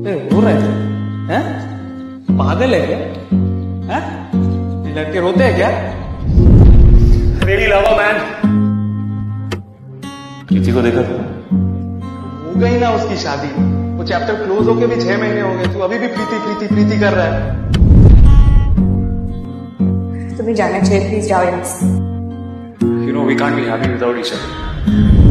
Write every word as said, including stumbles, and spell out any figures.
रो रहे हैं? पागल है क्या? हैं? ये लड़के रोते हैं क्या? रेडी लावा मैन। प्रीति को देखा था? हो गई ना उसकी शादी, वो चैप्टर क्लोज होके भी छह महीने हो गए, तू अभी भी प्रीति प्रीति प्रीति कर रहा है। तुम्हें जाना चाहिए, प्लीज जाओ यहाँ से। You know we can't be happy without each other.